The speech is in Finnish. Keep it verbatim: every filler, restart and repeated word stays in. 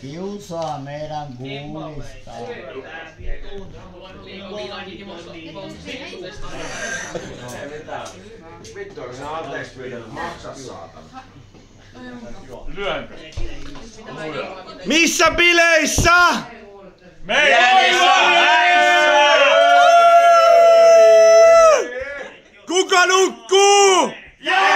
kiusaa meidän kuulista. Vittu, onko se anteeksi pyytänyt maksaa saatana? Lyönkö? Missä bileissä? Meillä! Kuka nukkuu? Jää!